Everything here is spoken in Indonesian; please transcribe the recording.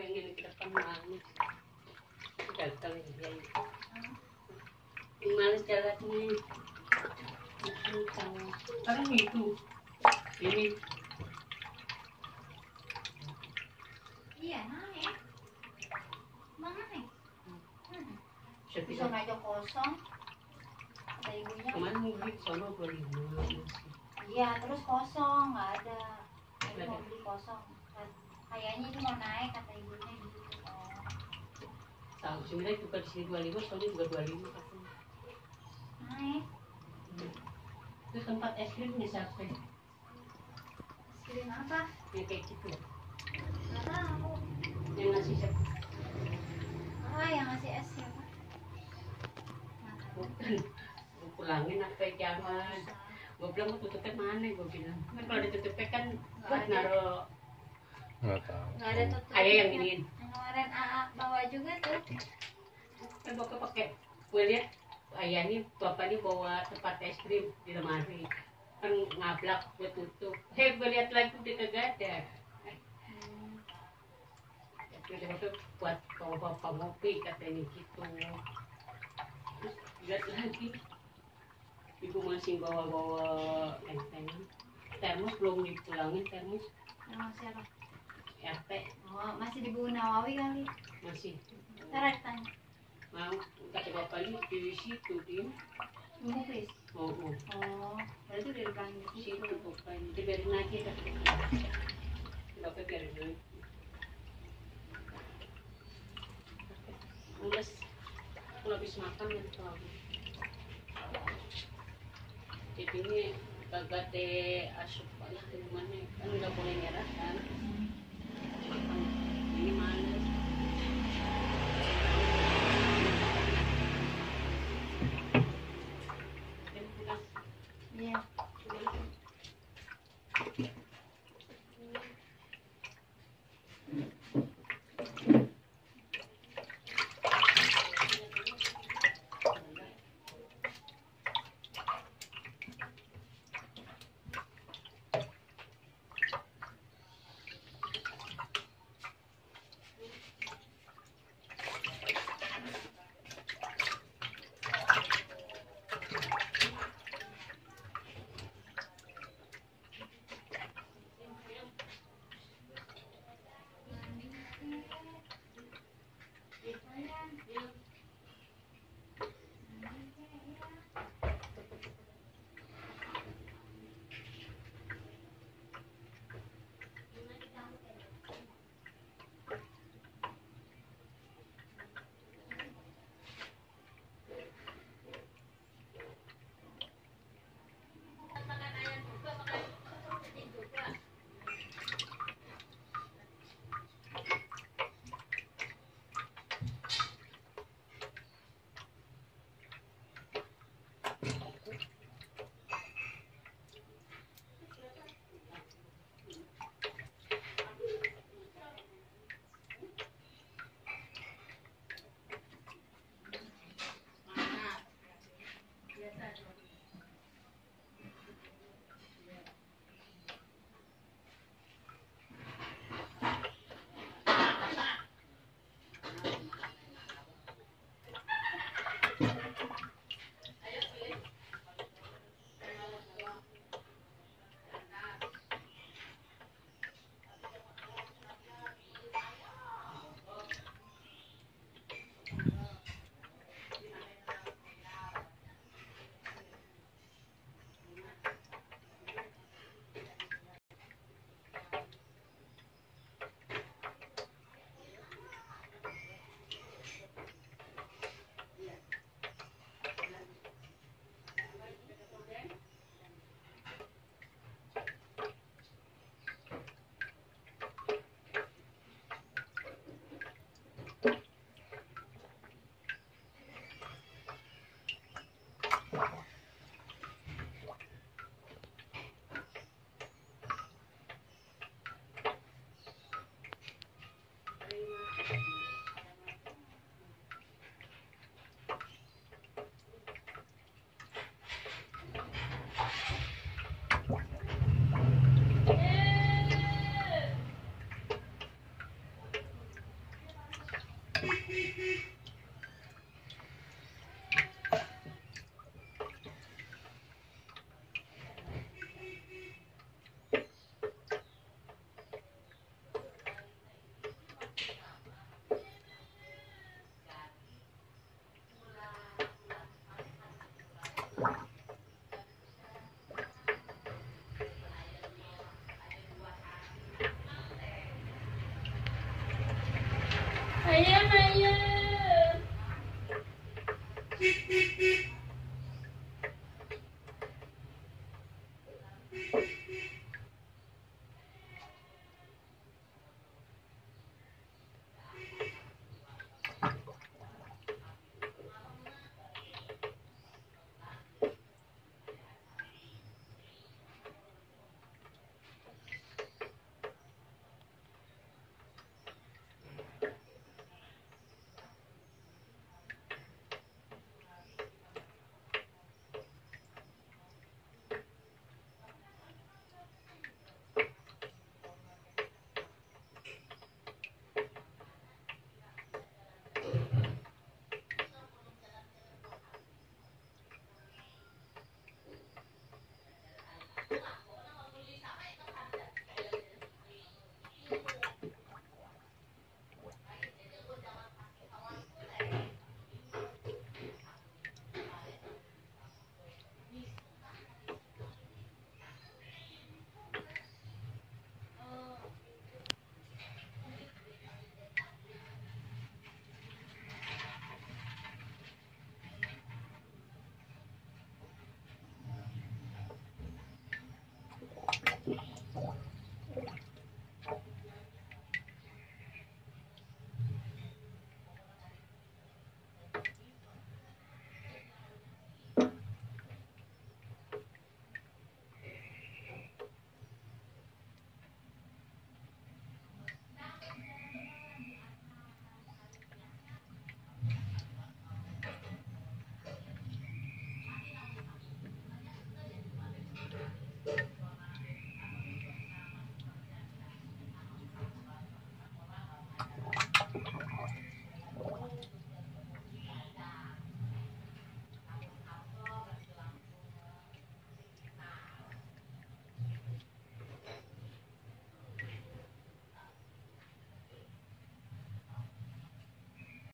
pengen ke depan manis. Gagal ya. Males jalannya. Sekarang itu. Ini. Iya naik. Mana naik? Bisa aja kosong. Kata ibunya. Kemarin mau beli sono 25. Iya terus kosong nggak ada. Jadi mau beli kosong. Kayaknya ini mau naik kata ibunya gitu. Tahu sebenarnya juga di sini 25, soalnya juga 25 katanya. Naik. Itu tempat es krimnya siapa? Es krim apa? Yang kayak gitu. Nggak tahu. Yang ngasih siapa? Oh yang ngasih es siapa? Bukan. Gue pulangin apa jangan. Gue bilang mau tutupnya mana? Gue bilang. Kan kalau ditutupnya kan buat naruh. Nggak tahu. Nggak ada tutup. Ayah yang iniin. Yang kemarin AA bawa juga tuh. Kan bapak pakai. Gue lihat ayahnya bapaknya bawa tempat es krim di lemari. Kan ngablak gue tutup. Gue lihat lagi udah kagak ada. Itu buat kalau bapak ngopi katanya gitu. Terus lihat lagi. Ibu masih bawa-bawa enteng. Termos belum dipulangin termos. Sama siapa? RT Oh masih di Bu Nawawi kali. masih. Ntar tanya. Mau kata bapaknya di situ dia. Muklis. Oh. Oh berarti udah dipanggil di Situ situ. bapaknya. Dibiarin aja dah. Bapak biarin aja. Mules. Aku habis makan nanti lagi. Jadi ini kagak teh asup lah ke mana kan nggak boleh nyerah kan. Makan ini mana? Iya. Ayah, ayah.